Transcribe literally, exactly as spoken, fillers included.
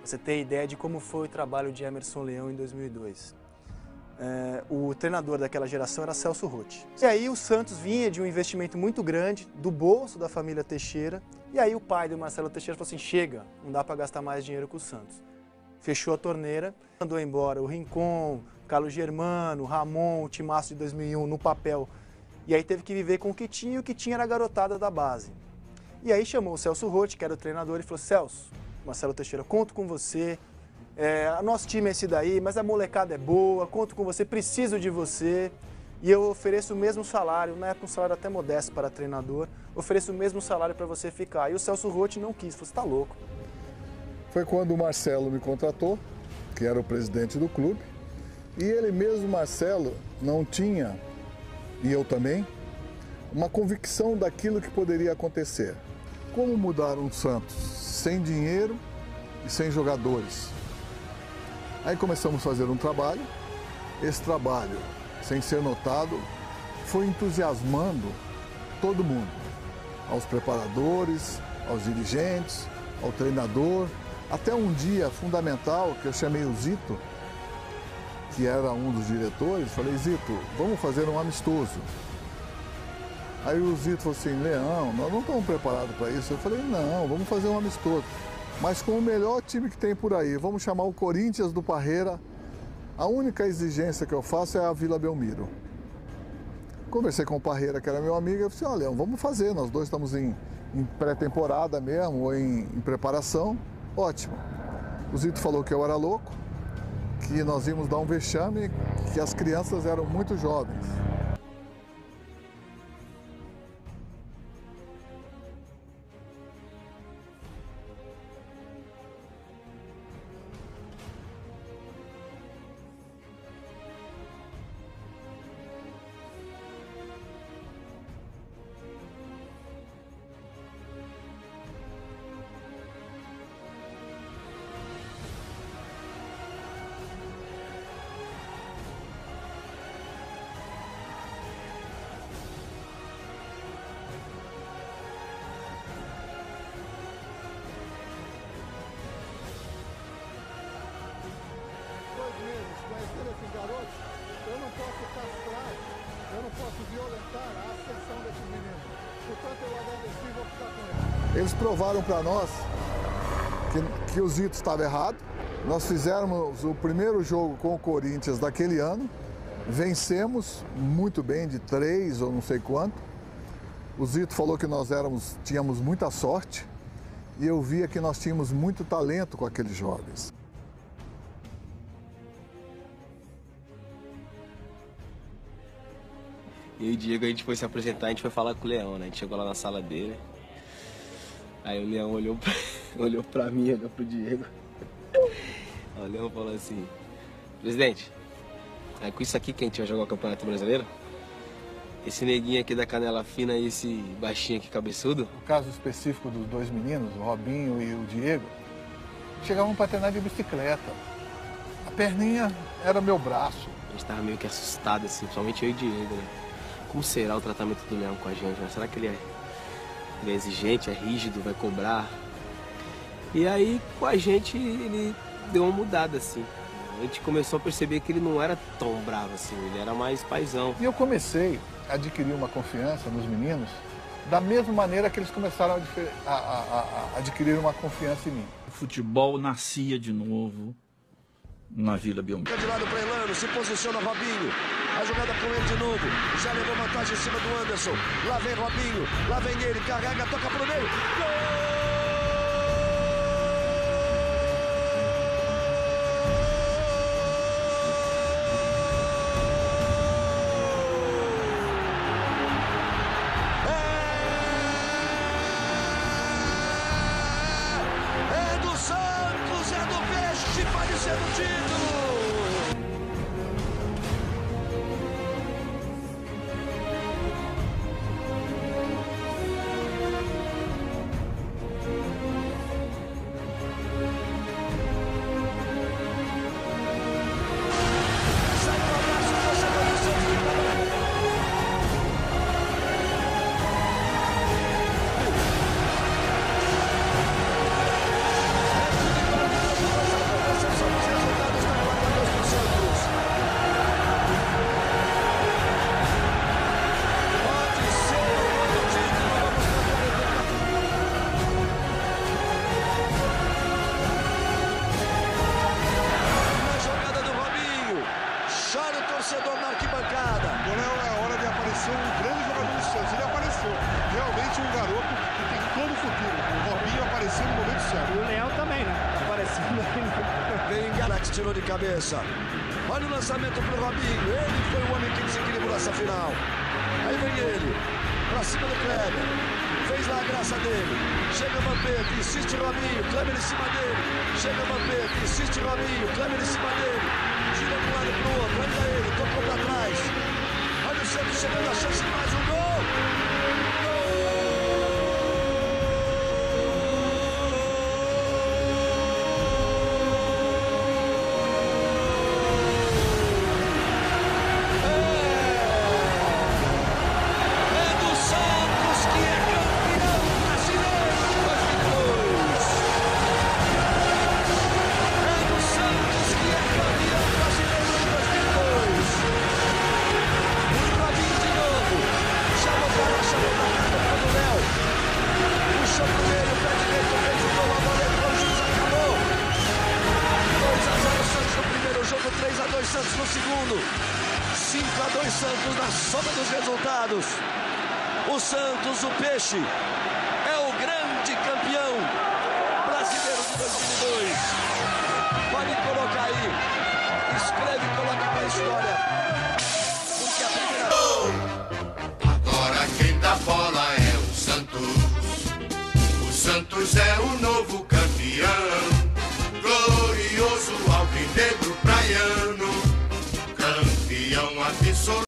Você tem ideia de como foi o trabalho de Emerson Leão em dois mil e dois. É, o treinador daquela geração era Celso Roth. E aí o Santos vinha de um investimento muito grande do bolso da família Teixeira, e aí o pai do Marcelo Teixeira falou assim, chega, não dá para gastar mais dinheiro com o Santos. Fechou a torneira, mandou embora o Rincon, Carlos Germano, Ramon, o timaço de dois mil e um no papel, e aí teve que viver com o que tinha, e o que tinha era a garotada da base. E aí chamou o Celso Roth, que era o treinador, e falou, Celso, Marcelo Teixeira, conto com você, é, nosso time é esse daí, mas a molecada é boa, conto com você, preciso de você, e eu ofereço o mesmo salário, na época um salário até modesto para treinador, ofereço o mesmo salário para você ficar. E o Celso Roth não quis, falou, você tá louco. Foi quando o Marcelo me contratou, que era o presidente do clube, e ele mesmo, Marcelo, não tinha, e eu também, uma convicção daquilo que poderia acontecer. Como mudar um Santos sem dinheiro e sem jogadores? Aí começamos a fazer um trabalho, esse trabalho, sem ser notado, foi entusiasmando todo mundo, aos preparadores, aos dirigentes, ao treinador, até um dia fundamental que eu chamei o Zito, que era um dos diretores, falei, Zito, vamos fazer um amistoso. Aí o Zito falou assim, Leão, nós não estamos preparados para isso. Eu falei, não, vamos fazer um amistoso. Mas com o melhor time que tem por aí, vamos chamar o Corinthians do Parreira. A única exigência que eu faço é a Vila Belmiro. Conversei com o Parreira, que era meu amigo, e eu falei, olha, Leão, vamos fazer, nós dois estamos em, em pré-temporada mesmo, ou em, em preparação. Ótimo. O Zito falou que eu era louco, que nós íamos dar um vexame, que as crianças eram muito jovens. Eu não posso castrar, eu não posso violentar a ascensão desses meninos. Portanto, eu agradeci e vou ficar com eles. Eles provaram para nós que, que o Zito estava errado. Nós fizemos o primeiro jogo com o Corinthians daquele ano. Vencemos muito bem, de três ou não sei quanto. O Zito falou que nós éramos, tínhamos muita sorte. E eu via que nós tínhamos muito talento com aqueles jovens. E o Diego, a gente foi se apresentar, a gente foi falar com o Leão, né? A gente chegou lá na sala dele. Aí o Leão olhou pra, olhou pra mim, olhou pro Diego. Aí o Leão falou assim, presidente, é com isso aqui que a gente vai jogar o Campeonato Brasileiro? Esse neguinho aqui da canela fina e esse baixinho aqui cabeçudo? O caso específico dos dois meninos, o Robinho e o Diego, chegavam para treinar de bicicleta. A perninha era meu braço. A gente tava meio que assustado, assim, principalmente eu e o Diego, né? Como será o tratamento do Leão com a gente, né? Será que ele é, ele é exigente, é rígido, vai cobrar? E aí, com a gente, ele deu uma mudada, assim. A gente começou a perceber que ele não era tão bravo, assim, ele era mais paizão. E eu comecei a adquirir uma confiança nos meninos da mesma maneira que eles começaram a, a, a, a adquirir uma confiança em mim. O futebol nascia de novo na Vila Belmiro. De lado para Elano, se posiciona Robinho. A jogada com ele de novo. Já levou vantagem em cima do Anderson. Lá vem Robinho. Lá vem ele. Carrega, toca pro meio. Gol! É do Santos, é do Peixe, pode ser do título. torcedor na arquibancada. O Léo é a hora de aparecer um grande jogador do Santos. Ele apareceu. Realmente um garoto que tem todo o futuro. O Robinho apareceu no momento certo. E o Leão também, né? Aparecendo aí. Vem Galax, tirou de cabeça. Olha o lançamento pro Robinho. Ele foi o homem que desequilibrou essa final. Aí vem ele, pra cima do Kleber. Fez lá a graça dele. Chega Vampeta, insiste Robinho. Kleber em cima dele. Chega Vampeta, insiste Robinho. Kleber em cima dele. Gira de um lado pro outro. Ainda ele, tocou pra trás. Olha o Santos chegando a chance de mais um gol. três a dois Santos no segundo, cinco a dois Santos na soma dos resultados. O Santos, o Peixe, é o grande campeão brasileiro de dois mil e dois. Pode colocar aí, escreve e coloca pra história. Porque a primeira... Agora quem dá bola é o Santos. O Santos é o novo campeão, glorioso.